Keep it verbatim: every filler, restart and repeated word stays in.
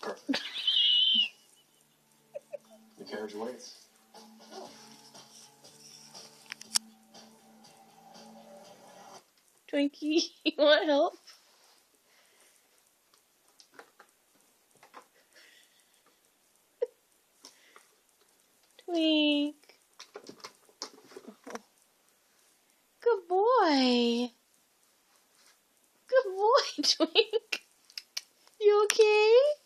Perfect. The carriage waits. Twinkie, you want help? Twink. Oh. Good boy. Good boy, Twink. You okay?